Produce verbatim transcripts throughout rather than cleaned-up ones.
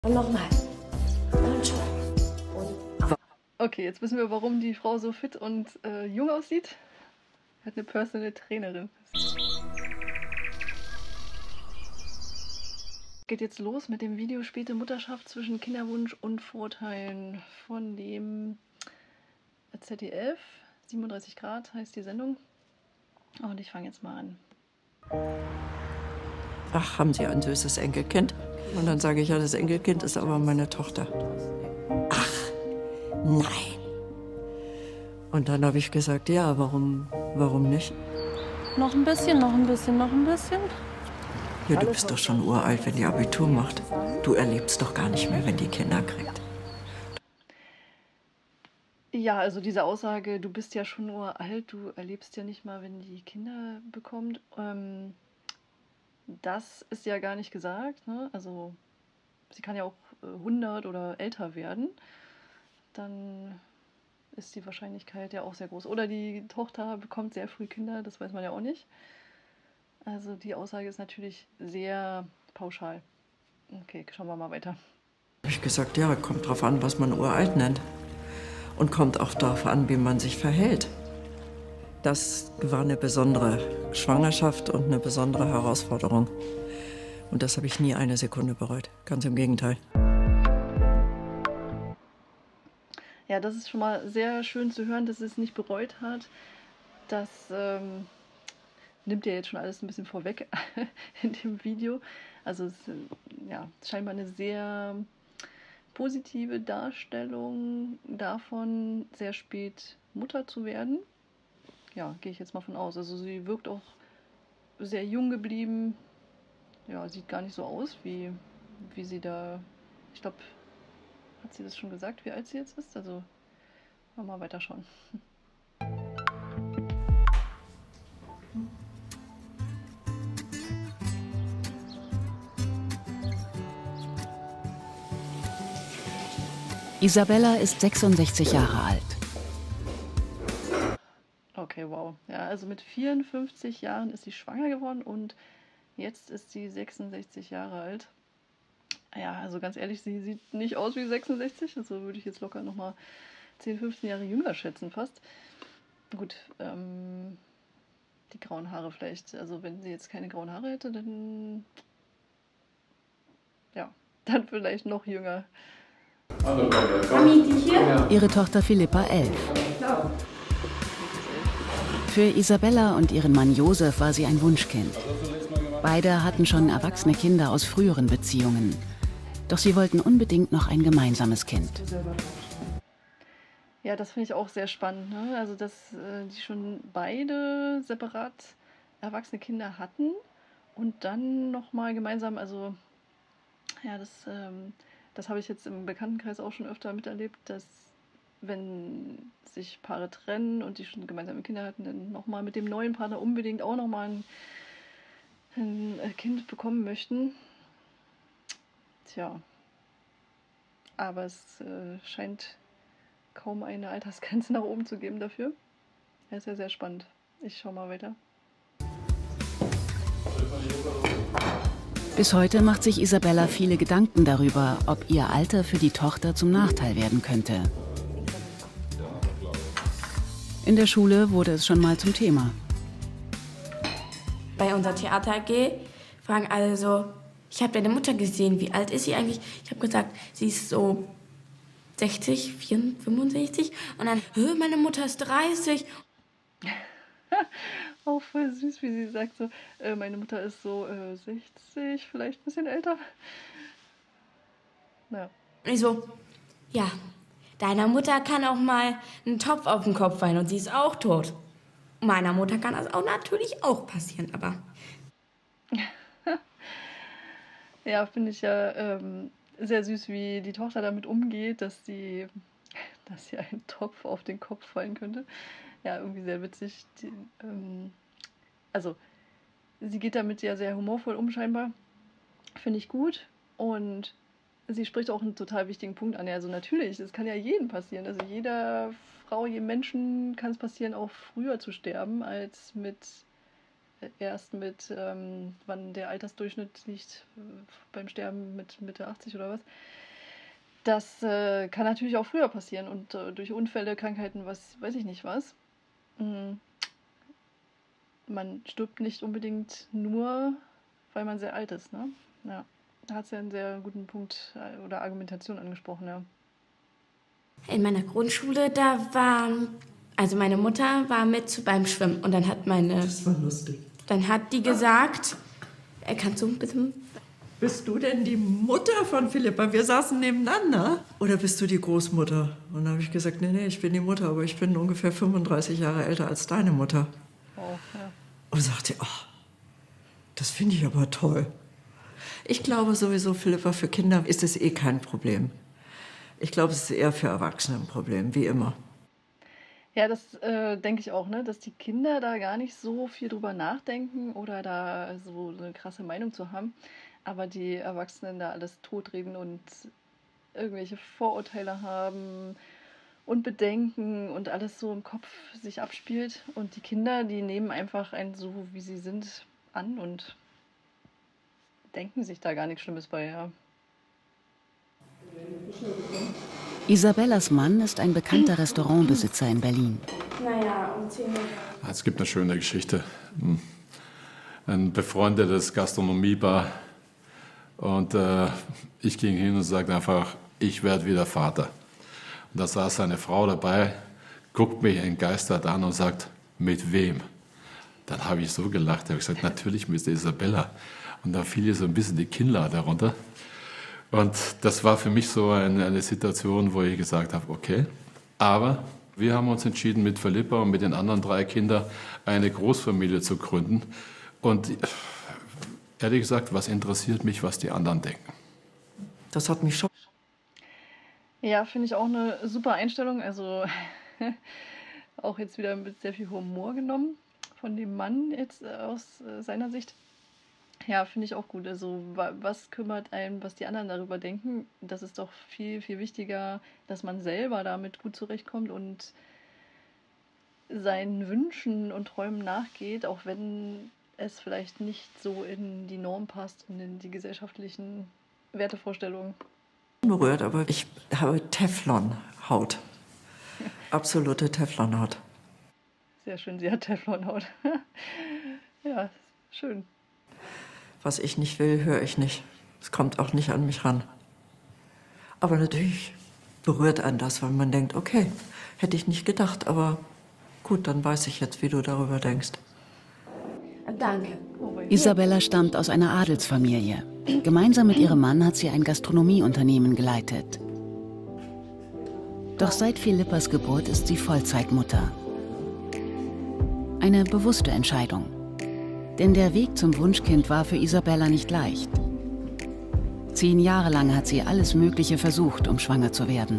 Und nochmal. Und schon. Und okay, jetzt wissen wir, warum die Frau so fit und äh, jung aussieht. Hat eine Personal Trainerin. Geht jetzt los mit dem Video Späte Mutterschaft zwischen Kinderwunsch und Vorteilen von dem Z D F. siebenunddreißig Grad heißt die Sendung. Und ich fange jetzt mal an. Ach, haben Sie ein süßes Enkelkind? Und dann sage ich, ja, das Enkelkind ist aber meine Tochter. Ach, nein. Und dann habe ich gesagt, ja, warum, warum nicht? Noch ein bisschen, noch ein bisschen, noch ein bisschen. Ja, du bist doch schon uralt, wenn die Abitur macht. Du erlebst doch gar nicht mehr, wenn die Kinder kriegt. Ja, also diese Aussage, du bist ja schon uralt, du erlebst ja nicht mal, wenn die Kinder bekommt. Ähm, das ist ja gar nicht gesagt, ne? Also sie kann ja auch hundert oder älter werden. Dann ist die Wahrscheinlichkeit ja auch sehr groß. Oder die Tochter bekommt sehr früh Kinder, das weiß man ja auch nicht. Also die Aussage ist natürlich sehr pauschal. Okay, schauen wir mal weiter. Habe ich gesagt, ja, kommt drauf an, was man uralt nennt. Und kommt auch darauf an, wie man sich verhält. Das war eine besondere Schwangerschaft und eine besondere Herausforderung. Und das habe ich nie eine Sekunde bereut. Ganz im Gegenteil. Ja, das ist schon mal sehr schön zu hören, dass sie es nicht bereut hat. Das ähm, nimmt ja jetzt schon alles ein bisschen vorweg in dem Video. Also es ist ja, scheinbar eine sehr positive Darstellung davon, sehr spät Mutter zu werden. Ja, gehe ich jetzt mal von aus. Also sie wirkt auch sehr jung geblieben. Ja, sieht gar nicht so aus, wie, wie sie da... Ich glaube, hat sie das schon gesagt, wie alt sie jetzt ist? Also, mal weiterschauen. Isabella ist sechsundsechzig Jahre alt. Okay, wow. Ja, also mit vierundfünfzig Jahren ist sie schwanger geworden und jetzt ist sie sechsundsechzig Jahre alt. Ja, also ganz ehrlich, sie sieht nicht aus wie sechsundsechzig. Also würde ich jetzt locker nochmal zehn, fünfzehn Jahre jünger schätzen fast. Gut, ähm, die grauen Haare vielleicht. Also wenn sie jetzt keine grauen Haare hätte, dann... Ja, dann vielleicht noch jünger. Mami, die hier? Ihre Tochter Philippa elf. Für Isabella und ihren Mann Josef war sie ein Wunschkind. Beide hatten schon erwachsene Kinder aus früheren Beziehungen. Doch sie wollten unbedingt noch ein gemeinsames Kind. Ja, das finde ich auch sehr spannend, ne? Also, dass äh, die schon beide separat erwachsene Kinder hatten und dann nochmal gemeinsam, also ja, das, ähm, das habe ich jetzt im Bekanntenkreis auch schon öfter miterlebt, dass wenn sich Paare trennen und die schon gemeinsame Kinder hatten, dann nochmal mit dem neuen Partner unbedingt auch nochmal ein, ein Kind bekommen möchten. Tja, aber es äh, scheint kaum eine Altersgrenze nach oben zu geben dafür. Ja, ist ja sehr spannend. Ich schau mal weiter. Bis heute macht sich Isabella viele Gedanken darüber, ob ihr Alter für die Tochter zum Nachteil werden könnte. In der Schule wurde es schon mal zum Thema. Bei unserer Theater A G fragen alle so, ich habe deine Mutter gesehen, wie alt ist sie eigentlich? Ich habe gesagt, sie ist so sechzig, vierundfünfzig, fünfundsechzig. Und dann, meine Mutter ist dreißig. Auch voll süß, wie sie sagt so, äh, meine Mutter ist so äh, sechzig, vielleicht ein bisschen älter. Ja. Und ich so, ja, deiner Mutter kann auch mal ein Topf auf den Kopf fallen und sie ist auch tot. Meiner Mutter kann das auch natürlich auch passieren, aber... Ja, finde ich ja ähm, sehr süß, wie die Tochter damit umgeht, dass sie, dass sie ein Topf auf den Kopf fallen könnte. Ja, irgendwie sehr witzig. Die, ähm, also, sie geht damit ja sehr humorvoll um, scheinbar. Finde ich gut. Und sie spricht auch einen total wichtigen Punkt an. Also natürlich, es kann ja jedem passieren. Also jeder Frau, jedem Menschen kann es passieren, auch früher zu sterben als mit erst mit, ähm, wann der Altersdurchschnitt liegt äh, beim Sterben mit Mitte achtzig oder was. Das äh, kann natürlich auch früher passieren und äh, durch Unfälle, Krankheiten, was weiß ich nicht was. Mhm. Man stirbt nicht unbedingt nur, weil man sehr alt ist, ne? Ja, da hat sie ja einen sehr guten Punkt äh, oder Argumentation angesprochen, ja. In meiner Grundschule, da waren, also meine Mutter war mit beim Schwimmen und dann hat meine, Das war lustig. dann hat die gesagt, er kann so ein bisschen, Bist du denn die Mutter von Philippa? Wir saßen nebeneinander. Oder bist du die Großmutter? Und dann habe ich gesagt, nee, nee, ich bin die Mutter, aber ich bin ungefähr fünfunddreißig Jahre älter als deine Mutter. Oh, ja. Und sagte, oh, das finde ich aber toll. Ich glaube sowieso, Philippa, für Kinder ist es eh kein Problem. Ich glaube, es ist eher für Erwachsene ein Problem, wie immer. Ja, das äh, denke ich auch, ne? Dass die Kinder da gar nicht so viel drüber nachdenken oder da so eine krasse Meinung zu haben. Aber die Erwachsenen da alles totreden und irgendwelche Vorurteile haben und Bedenken und alles so im Kopf sich abspielt. Und die Kinder, die nehmen einfach einen so, wie sie sind, an und denken sich da gar nichts Schlimmes bei, ja. Isabellas Mann ist ein bekannter Restaurantbesitzer in Berlin. naja, um zehn Uhr. Es gibt eine schöne Geschichte. Ein befreundetes Gastronomiebar. Und äh, ich ging hin und sagte einfach, ich werde wieder Vater. Und da saß seine Frau dabei, guckt mich entgeistert an und sagt, mit wem? Dann habe ich so gelacht, habe gesagt, natürlich mit der Isabella. Und da fiel ihr so ein bisschen die Kinnlade runter. Und das war für mich so eine, eine Situation, wo ich gesagt habe, okay, aber wir haben uns entschieden, mit Philippa und mit den anderen drei Kindern eine Großfamilie zu gründen. Und ehrlich gesagt, was interessiert mich, was die anderen denken? Das hat mich schon. Ja, finde ich auch eine super Einstellung. Also auch jetzt wieder mit sehr viel Humor genommen von dem Mann jetzt äh, aus äh, seiner Sicht. Ja, finde ich auch gut. Also wa was kümmert einen, was die anderen darüber denken? Das ist doch viel, viel wichtiger, dass man selber damit gut zurechtkommt und seinen Wünschen und Träumen nachgeht, auch wenn es vielleicht nicht so in die Norm passt und in die gesellschaftlichen Wertevorstellungen. Berührt, aber ich habe Teflonhaut. Absolute Teflonhaut. Sehr schön, sie hat Teflonhaut. Ja, schön. Was ich nicht will, höre ich nicht. Es kommt auch nicht an mich ran. Aber natürlich berührt einen das, weil man denkt, okay, hätte ich nicht gedacht, aber gut, dann weiß ich jetzt, wie du darüber denkst. Danke. Isabella stammt aus einer Adelsfamilie. Gemeinsam mit ihrem Mann hat sie ein Gastronomieunternehmen geleitet. Doch seit Philippas Geburt ist sie Vollzeitmutter. Eine bewusste Entscheidung. Denn der Weg zum Wunschkind war für Isabella nicht leicht. Zehn Jahre lang hat sie alles Mögliche versucht, um schwanger zu werden.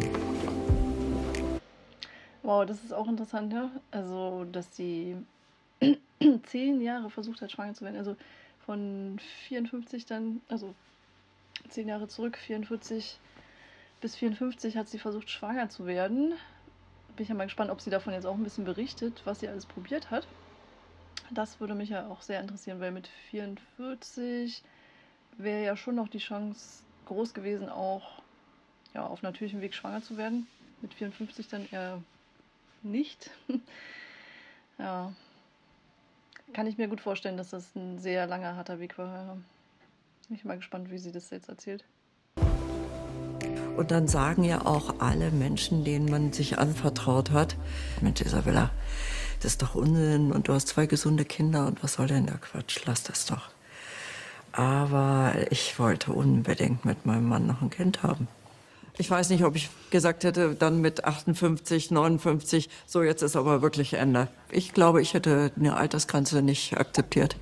Wow, das ist auch interessant, ja. Also, dass sie zehn Jahre versucht hat, schwanger zu werden. Also von vierundfünfzig dann, also zehn Jahre zurück, vierundvierzig bis vierundfünfzig hat sie versucht, schwanger zu werden. Bin ich ja mal gespannt, ob sie davon jetzt auch ein bisschen berichtet, was sie alles probiert hat. Das würde mich ja auch sehr interessieren, weil mit vierundvierzig wäre ja schon noch die Chance groß gewesen, auch ja, auf natürlichem Weg schwanger zu werden. Mit vierundfünfzig dann eher nicht. Ja. Kann ich mir gut vorstellen, dass das ein sehr langer, harter Weg war. Bin ich mal gespannt, wie sie das jetzt erzählt. Und dann sagen ja auch alle Menschen, denen man sich anvertraut hat, Mensch, Isabella, das ist doch Unsinn und du hast zwei gesunde Kinder und was soll denn der Quatsch, lass das doch. Aber ich wollte unbedingt mit meinem Mann noch ein Kind haben. Ich weiß nicht, ob ich gesagt hätte, dann mit achtundfünfzig, neunundfünfzig, so jetzt ist aber wirklich Ende. Ich glaube, ich hätte eine Altersgrenze nicht akzeptiert.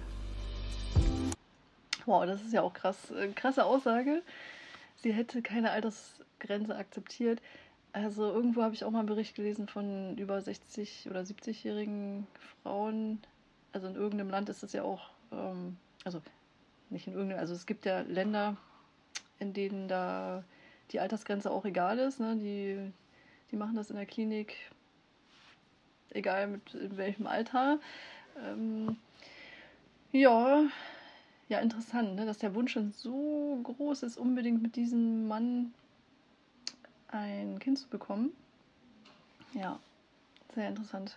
Wow, das ist ja auch krass. Krasse Aussage. Sie hätte keine Altersgrenze akzeptiert. Also irgendwo habe ich auch mal einen Bericht gelesen von über sechzig- oder siebzigjährigen Frauen. Also in irgendeinem Land ist das ja auch, ähm, also nicht in irgendeinem, also es gibt ja Länder, in denen da die Altersgrenze auch egal ist. Ne? Die, die machen das in der Klinik, egal mit in welchem Alter. Ähm, Ja, ja, interessant, ne? Dass der Wunsch schon so groß ist, unbedingt mit diesem Mann ein Kind zu bekommen. Ja, sehr interessant.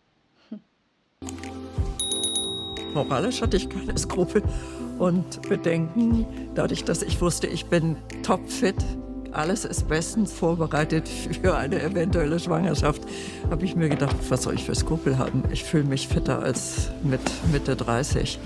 Moralisch hatte ich keine Skrupel und Bedenken. Dadurch, dass ich wusste, ich bin topfit, alles ist bestens vorbereitet für eine eventuelle Schwangerschaft, habe ich mir gedacht, was soll ich für Skrupel haben? Ich fühle mich fitter als mit Mitte dreißig.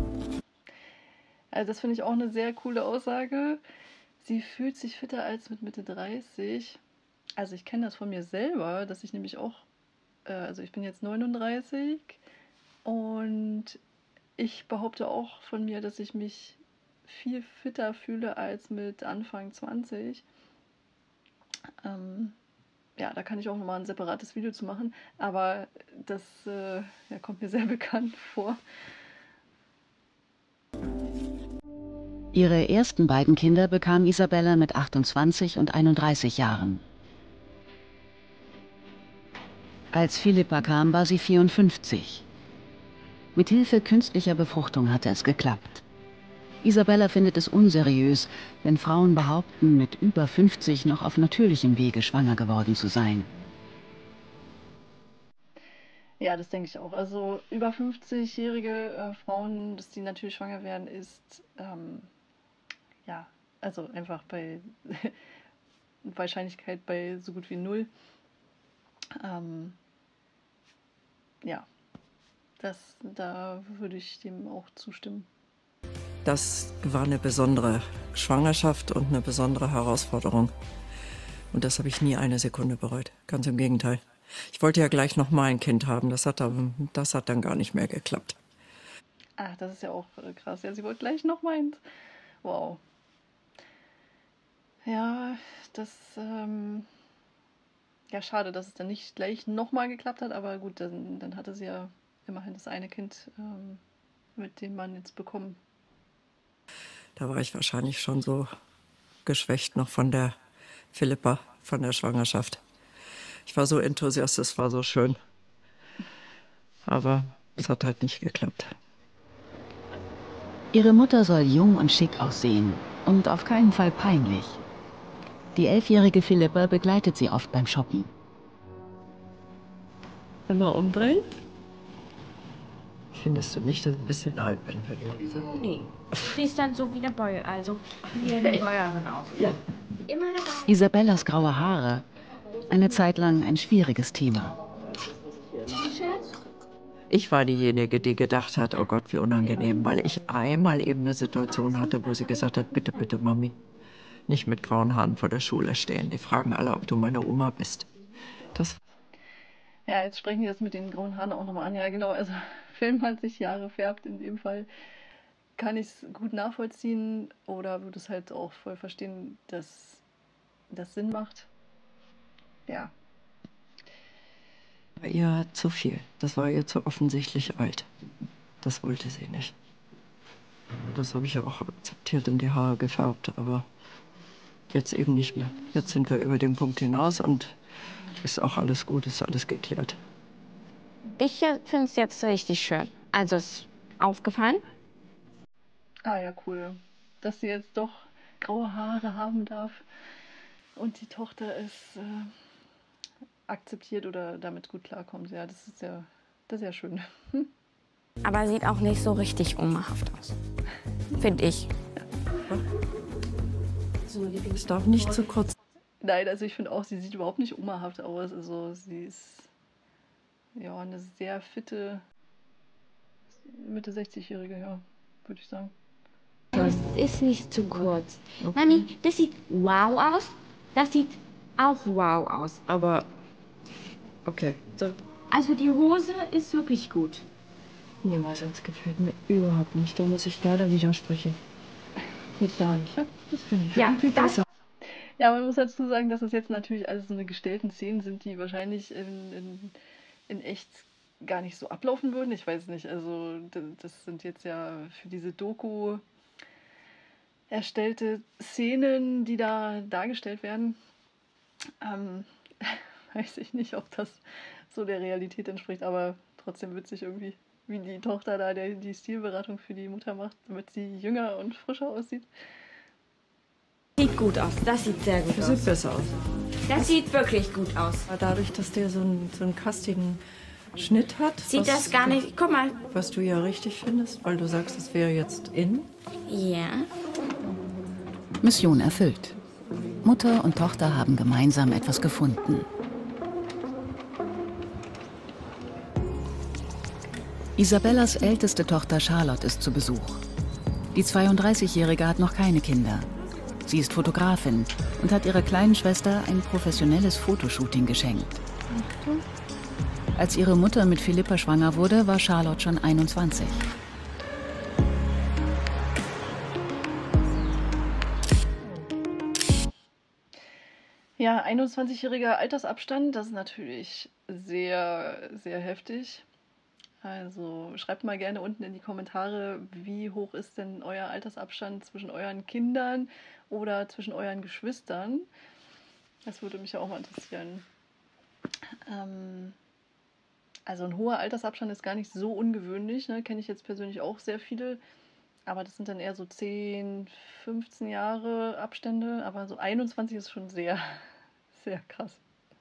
Also das finde ich auch eine sehr coole Aussage. Sie fühlt sich fitter als mit Mitte dreißig. Also ich kenne das von mir selber, dass ich nämlich auch, äh, also ich bin jetzt neununddreißig und ich behaupte auch von mir, dass ich mich viel fitter fühle als mit Anfang zwanzig. Ähm, ja, da kann ich auch nochmal ein separates Video zu machen, aber das äh, ja, kommt mir sehr bekannt vor. Ihre ersten beiden Kinder bekam Isabella mit achtundzwanzig und einunddreißig Jahren. Als Philippa kam, war sie vierundfünfzig. Mit Hilfe künstlicher Befruchtung hatte es geklappt. Isabella findet es unseriös, wenn Frauen behaupten, mit über fünfzig noch auf natürlichem Wege schwanger geworden zu sein. Ja, das denke ich auch. Also über fünfzigjährige äh, Frauen, dass die natürlich schwanger werden, ist ähm, ja, also einfach bei Wahrscheinlichkeit bei so gut wie null. Ähm, ja, das, da würde ich dem auch zustimmen. Das war eine besondere Schwangerschaft und eine besondere Herausforderung. Und das habe ich nie eine Sekunde bereut. Ganz im Gegenteil. Ich wollte ja gleich noch mal ein Kind haben. Das hat dann, das hat dann gar nicht mehr geklappt. Ach, das ist ja auch äh, krass. Ja, sie wollte gleich noch meins. Wow. Ja, das, ähm, ja, schade, dass es dann nicht gleich nochmal geklappt hat, aber gut, dann, dann hatte sie ja immerhin das eine Kind ähm, mit dem Mann jetzt bekommen. Da war ich wahrscheinlich schon so geschwächt noch von der Philippa, von der Schwangerschaft. Ich war so enthusiastisch, es war so schön. Aber es hat halt nicht geklappt. Ihre Mutter soll jung und schick aussehen und auf keinen Fall peinlich. Die elfjährige Philippa begleitet sie oft beim Shoppen. Immer umdrehen? Findest du nicht, dass ich ein bisschen alt bin für diese? Nee. Du siehst dann so wie der Boy, also wie eine Bäuerin aus. Ja. Immer dabei. Isabellas graue Haare. Eine Zeit lang ein schwieriges Thema. Ich war diejenige, die gedacht hat, oh Gott, wie unangenehm, weil ich einmal eben eine Situation hatte, wo sie gesagt hat, bitte, bitte, Mami, nicht mit grauen Haaren vor der Schule stehen. Die fragen alle, ob du meine Oma bist. Das Ja, jetzt sprechen wir das mit den grauen Haaren auch nochmal an. Ja, genau, also Film hat sich Jahre färbt. In dem Fall kann ich es gut nachvollziehen oder würde es halt auch voll verstehen, dass das Sinn macht. Ja. war ihr zu viel. Das war ihr zu offensichtlich alt. Das wollte sie nicht. Das habe ich ja auch akzeptiert und die Haare gefärbt, aber jetzt eben nicht mehr. Jetzt sind wir über den Punkt hinaus und ist auch alles gut, ist alles geklärt. Ich finde es jetzt richtig schön. Also ist aufgefallen. Ah ja, cool. Dass sie jetzt doch graue Haare haben darf und die Tochter es äh, akzeptiert oder damit gut klarkommt. Ja, das ist ja, das ist ja schön. Aber sieht auch nicht so richtig omahaft aus. Finde ich. Es darf nicht zu kurz. Nein, also ich finde auch, sie sieht überhaupt nicht omahaft aus. Also sie ist ja eine sehr fitte Mitte sechzigjährige, ja, würde ich sagen. Das ist nicht zu kurz. Mami, das sieht wow aus. Das sieht auch wow aus. Aber okay. So. Also die Hose ist wirklich gut. Niemals, das gefällt mir überhaupt nicht. Da muss ich leider widersprechen. Geht gar nicht. Das finde ich Ja, viel das besser. Ja, man muss dazu sagen, dass das jetzt natürlich alles so eine gestellten Szenen sind, die wahrscheinlich in, in, in echt gar nicht so ablaufen würden. Ich weiß nicht, also das sind jetzt ja für diese Doku erstellte Szenen, die da dargestellt werden. Ähm, weiß ich nicht, ob das so der Realität entspricht, aber trotzdem witzig irgendwie. wie die Tochter da der, die Stilberatung für die Mutter macht, damit sie jünger und frischer aussieht. Sieht gut aus, das sieht sehr gut Das aus. sieht besser aus. Das sieht wirklich gut aus. Aber dadurch, dass der so einen, so einen kastigen Schnitt hat, Sieht was, das gar nicht, guck mal. was du ja richtig findest, weil du sagst, es wäre jetzt in. Ja. Mission erfüllt. Mutter und Tochter haben gemeinsam etwas gefunden. Isabellas älteste Tochter Charlotte ist zu Besuch. Die zweiunddreißigjährige hat noch keine Kinder. Sie ist Fotografin und hat ihrer kleinen Schwester ein professionelles Fotoshooting geschenkt. Als ihre Mutter mit Philippa schwanger wurde, war Charlotte schon einundzwanzig. Ja, einundzwanzigjähriger Altersabstand, das ist natürlich sehr, sehr heftig. Also schreibt mal gerne unten in die Kommentare, wie hoch ist denn euer Altersabstand zwischen euren Kindern oder zwischen euren Geschwistern. Das würde mich ja auch mal interessieren. Ähm, also ein hoher Altersabstand ist gar nicht so ungewöhnlich, ne? Kenne ich jetzt persönlich auch sehr viele. Aber das sind dann eher so zehn, fünfzehn Jahre Abstände. Aber so einundzwanzig ist schon sehr, sehr krass.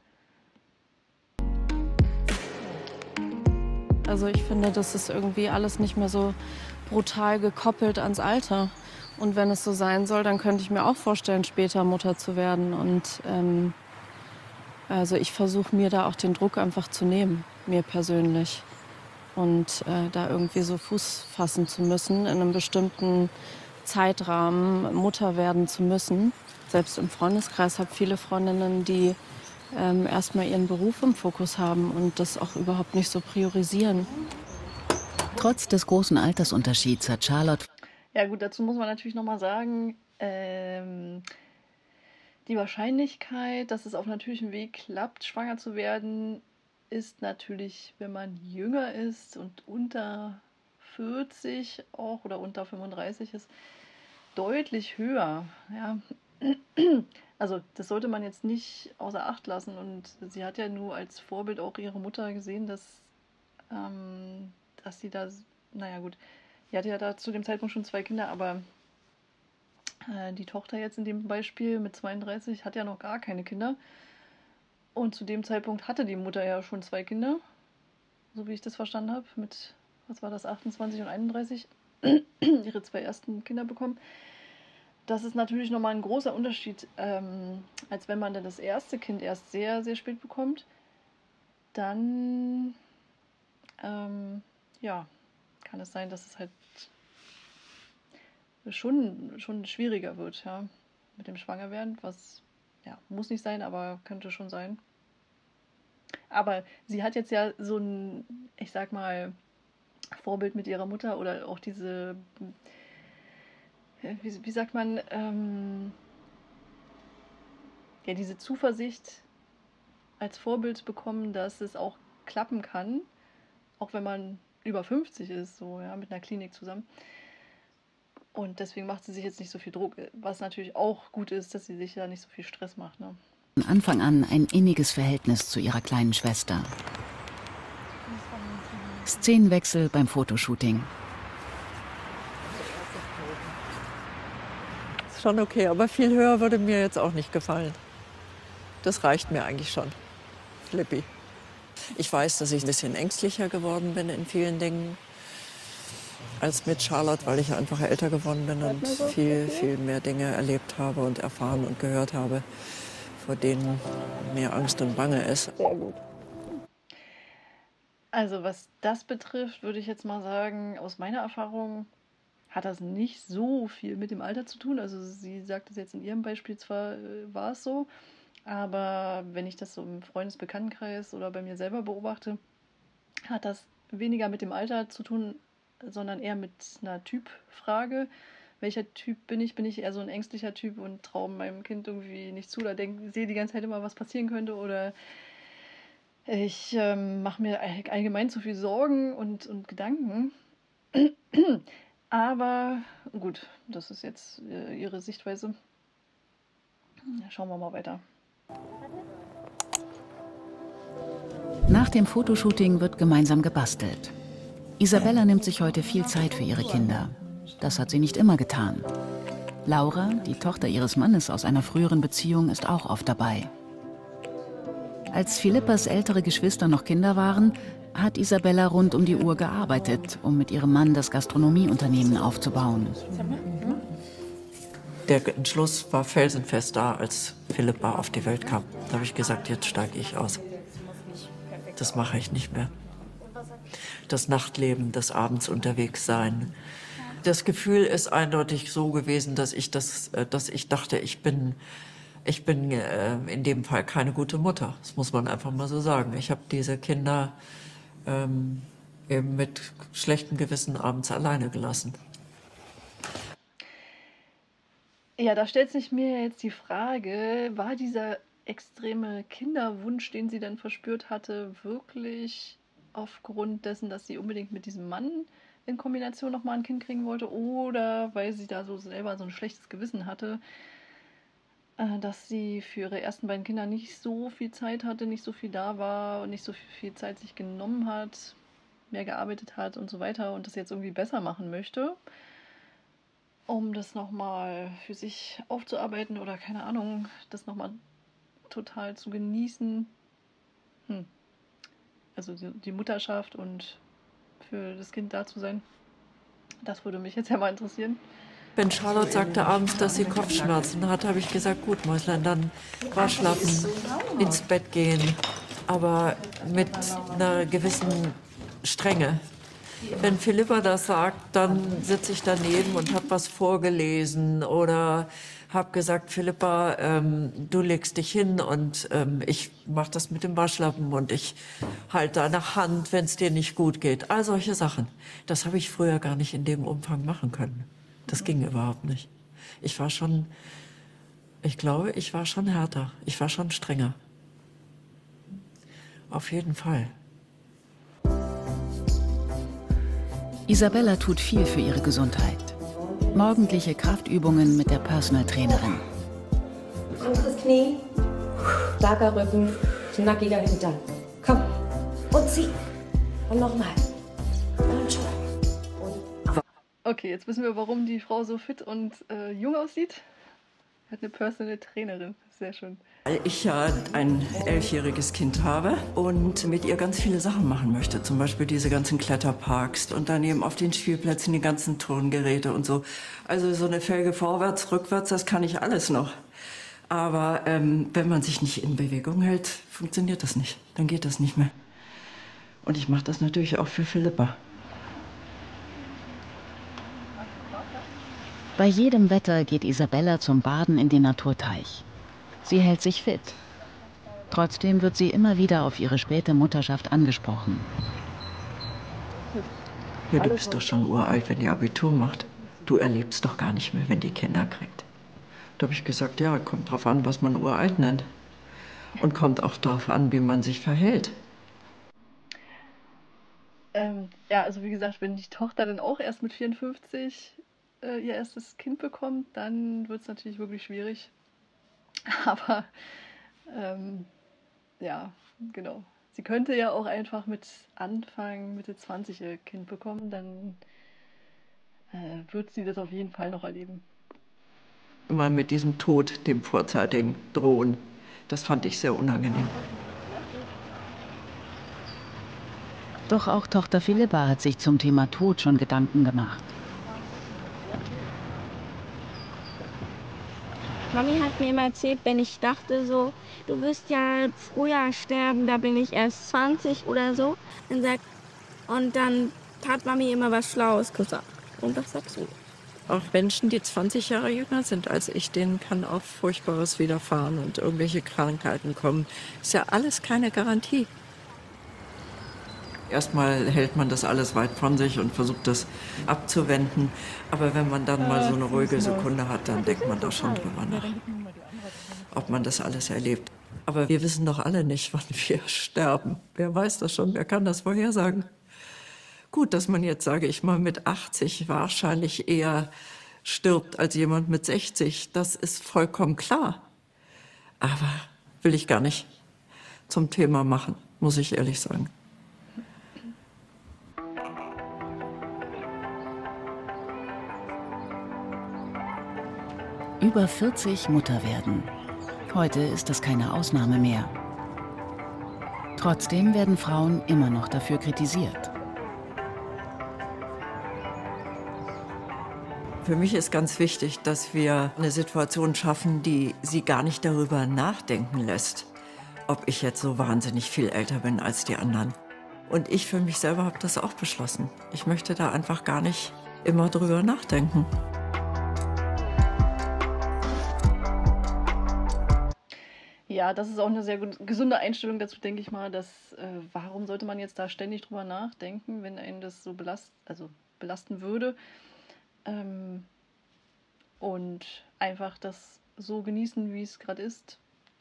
Also ich finde, das ist irgendwie alles nicht mehr so brutal gekoppelt ans Alter. Und wenn es so sein soll, dann könnte ich mir auch vorstellen, später Mutter zu werden. Und ähm, also ich versuche mir da auch den Druck einfach zu nehmen, mir persönlich. Und äh, da irgendwie so Fuß fassen zu müssen, in einem bestimmten Zeitrahmen Mutter werden zu müssen. Selbst im Freundeskreis habe ich viele Freundinnen, die ähm, erstmal ihren Beruf im Fokus haben und das auch überhaupt nicht so priorisieren. Trotz des großen Altersunterschieds hat Charlotte... Ja gut, dazu muss man natürlich nochmal sagen, ähm, die Wahrscheinlichkeit, dass es auf natürlichem Weg klappt, schwanger zu werden, ist natürlich, wenn man jünger ist und unter vierzig auch oder unter fünfunddreißig ist, deutlich höher. Ja. Also das sollte man jetzt nicht außer Acht lassen. Und sie hat ja nur als Vorbild auch ihre Mutter gesehen, dass, ähm, dass sie da, naja gut, sie hatte ja da zu dem Zeitpunkt schon zwei Kinder, aber äh, die Tochter jetzt in dem Beispiel mit zweiunddreißig hat ja noch gar keine Kinder. Und zu dem Zeitpunkt hatte die Mutter ja schon zwei Kinder, so wie ich das verstanden habe, mit, was war das, achtundzwanzig und einunddreißig, ihre zwei ersten Kinder bekommen. Das ist natürlich nochmal ein großer Unterschied, ähm, als wenn man dann das erste Kind erst sehr, sehr spät bekommt. Dann, ähm, ja, kann es sein, dass es halt schon, schon schwieriger wird, ja, mit dem Schwangerwerden, was... Ja, muss nicht sein, aber könnte schon sein. Aber sie hat jetzt ja so ein, ich sag mal, Vorbild mit ihrer Mutter oder auch diese, wie, wie sagt man, ähm, ja, diese Zuversicht als Vorbild bekommen, dass es auch klappen kann, auch wenn man über fünfzig ist, so, ja, mit einer Klinik zusammen. Und deswegen macht sie sich jetzt nicht so viel Druck, was natürlich auch gut ist, dass sie sich da nicht so viel Stress macht. Ne? Von Anfang an ein inniges Verhältnis zu ihrer kleinen Schwester. Szenenwechsel beim Fotoshooting. Ist schon okay, aber viel höher würde mir jetzt auch nicht gefallen. Das reicht mir eigentlich schon. Flippy. Ich weiß, dass ich ein bisschen ängstlicher geworden bin in vielen Dingen als mit Charlotte, weil ich einfach älter geworden bin und viel, viel mehr Dinge erlebt habe und erfahren und gehört habe, vor denen mir Angst und Bange ist. Sehr gut. Also was das betrifft, würde ich jetzt mal sagen, aus meiner Erfahrung hat das nicht so viel mit dem Alter zu tun. Also sie sagt es jetzt in ihrem Beispiel, zwar äh, war es so, aber wenn ich das so im Freundesbekanntenkreis oder bei mir selber beobachte, hat das weniger mit dem Alter zu tun, sondern eher mit einer Typfrage. Welcher Typ bin ich? Bin ich eher so ein ängstlicher Typ und traue meinem Kind irgendwie nicht zu oder denke, sehe die ganze Zeit immer, was passieren könnte, oder ich ähm, mache mir allgemein zu viel Sorgen und, und Gedanken. Aber gut, das ist jetzt äh, ihre Sichtweise. Ja, schauen wir mal weiter. Nach dem Fotoshooting wird gemeinsam gebastelt. Isabella nimmt sich heute viel Zeit für ihre Kinder. Das hat sie nicht immer getan. Laura, die Tochter ihres Mannes aus einer früheren Beziehung, ist auch oft dabei. Als Philippas ältere Geschwister noch Kinder waren, hat Isabella rund um die Uhr gearbeitet, um mit ihrem Mann das Gastronomieunternehmen aufzubauen. Der Entschluss war felsenfest da, als Philippa auf die Welt kam. Da habe ich gesagt, jetzt steige ich aus. Das mache ich nicht mehr. Das Nachtleben, das abends unterwegs sein. Das Gefühl ist eindeutig so gewesen, dass ich, das, dass ich dachte, ich bin, ich bin äh, in dem Fall keine gute Mutter. Das muss man einfach mal so sagen. Ich habe diese Kinder ähm, eben mit schlechtem Gewissen abends alleine gelassen. Ja, da stellt sich mir jetzt die Frage, war dieser extreme Kinderwunsch, den sie dann verspürt hatte, wirklich aufgrund dessen, dass sie unbedingt mit diesem Mann in Kombination nochmal ein Kind kriegen wollte, oder weil sie da so selber so ein schlechtes Gewissen hatte, äh, dass sie für ihre ersten beiden Kinder nicht so viel Zeit hatte, nicht so viel da war und nicht so viel Zeit sich genommen hat, mehr gearbeitet hat und so weiter und das jetzt irgendwie besser machen möchte, um das nochmal für sich aufzuarbeiten oder keine Ahnung, das nochmal total zu genießen. Hm. Also die, die Mutterschaft und für das Kind da zu sein. Das würde mich jetzt ja mal interessieren. Wenn Charlotte sagte abends, dass sie Kopfschmerzen hat, habe ich gesagt, gut, Mäuslein, dann Waschlappen, ins Bett gehen, aber mit einer gewissen Strenge. Wenn Philippa das sagt, dann sitze ich daneben und habe was vorgelesen oder habe gesagt, Philippa, ähm, du legst dich hin und ähm, ich mache das mit dem Waschlappen und ich halte deine Hand, wenn es dir nicht gut geht. All solche Sachen. Das habe ich früher gar nicht in dem Umfang machen können. Das ging überhaupt nicht. Ich war schon, ich glaube, ich war schon härter. Ich war schon strenger. Auf jeden Fall. Isabella tut viel für ihre Gesundheit. Morgendliche Kraftübungen mit der Personal Trainerin. Anderes Knie, starker Rücken, knackiger Hintern. Komm, und zieh. Und nochmal. Und schon. Und Okay, jetzt wissen wir, warum die Frau so fit und äh, jung aussieht. Hat eine Personal Trainerin. Sehr schön. Weil ich ja ein elfjähriges Kind habe und mit ihr ganz viele Sachen machen möchte. Zum Beispiel diese ganzen Kletterparks und daneben auf den Spielplätzen die ganzen Turngeräte und so. Also so eine Felge vorwärts, rückwärts, das kann ich alles noch. Aber ähm, wenn man sich nicht in Bewegung hält, funktioniert das nicht. Dann geht das nicht mehr. Und ich mache das natürlich auch für Philippa. Bei jedem Wetter geht Isabella zum Baden in den Naturteich. Sie hält sich fit. Trotzdem wird sie immer wieder auf ihre späte Mutterschaft angesprochen. Ja, du bist doch schon uralt, wenn die Abitur macht. Du erlebst doch gar nicht mehr, wenn die Kinder kriegt. Da habe ich gesagt, ja, kommt drauf an, was man uralt nennt. Und kommt auch drauf an, wie man sich verhält. Ähm, ja, also wie gesagt, wenn die Tochter dann auch erst mit vierundfünfzig äh, ihr erstes Kind bekommt, dann wird es natürlich wirklich schwierig. Aber ähm, ja, genau. Sie könnte ja auch einfach mit Anfang, Mitte zwanzig ihr Kind bekommen, dann äh, wird sie das auf jeden Fall noch erleben. Immer mit diesem Tod, dem vorzeitigen Drohen, das fand ich sehr unangenehm. Doch auch Tochter Philippa hat sich zum Thema Tod schon Gedanken gemacht. Mami hat mir immer erzählt, wenn ich dachte so, du wirst ja früher sterben, da bin ich erst zwanzig oder so. Und, sagt, und dann hat Mami immer was Schlaues gesagt. Und was sagst du? Auch Menschen, die zwanzig Jahre jünger sind als ich, denen kann auch Furchtbares widerfahren und irgendwelche Krankheiten kommen. Ist ja alles keine Garantie. Erstmal hält man das alles weit von sich und versucht das abzuwenden. Aber wenn man dann mal so eine ruhige Sekunde hat, dann denkt man da schon drüber nach, ob man das alles erlebt. Aber wir wissen doch alle nicht, wann wir sterben. Wer weiß das schon? Wer kann das vorhersagen? Gut, dass man jetzt, sage ich mal, mit achtzig wahrscheinlich eher stirbt als jemand mit sechzig. Das ist vollkommen klar. Aber will ich gar nicht zum Thema machen, muss ich ehrlich sagen. über vierzig Mutter werden. Heute ist das keine Ausnahme mehr. Trotzdem werden Frauen immer noch dafür kritisiert. Für mich ist ganz wichtig, dass wir eine Situation schaffen, die sie gar nicht darüber nachdenken lässt, ob ich jetzt so wahnsinnig viel älter bin als die anderen. Und ich für mich selber habe das auch beschlossen. Ich möchte da einfach gar nicht immer drüber nachdenken. Ja, das ist auch eine sehr gut, gesunde Einstellung dazu, denke ich mal, dass äh, warum sollte man jetzt da ständig drüber nachdenken, wenn einen das so belast, also belasten würde. Ähm, und einfach das so genießen, wie es gerade ist,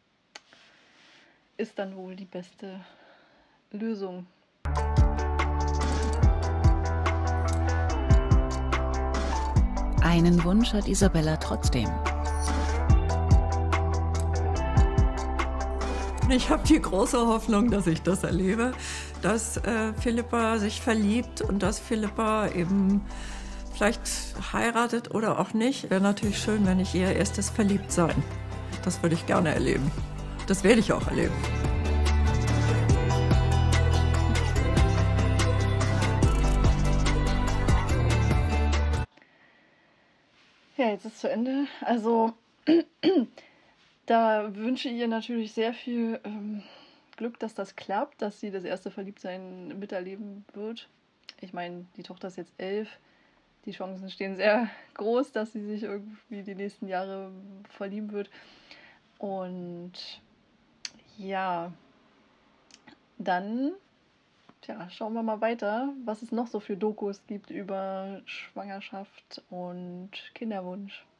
ist dann wohl die beste Lösung. Einen Wunsch hat Isabella trotzdem. Ich habe die große Hoffnung, dass ich das erlebe, dass äh, Philippa sich verliebt und dass Philippa eben vielleicht heiratet oder auch nicht. Wäre natürlich schön, wenn ich ihr erstes Verliebtsein. Das würde ich gerne erleben. Das werde ich auch erleben. Ja, jetzt ist zu Ende. Also da wünsche ich ihr natürlich sehr viel ähm, Glück, dass das klappt, dass sie das erste Verliebtsein miterleben wird. Ich meine, die Tochter ist jetzt elf. Die Chancen stehen sehr groß, dass sie sich irgendwie die nächsten Jahre verlieben wird. Und ja, dann tja, schauen wir mal weiter, was es noch so für Dokus gibt über Schwangerschaft und Kinderwunsch.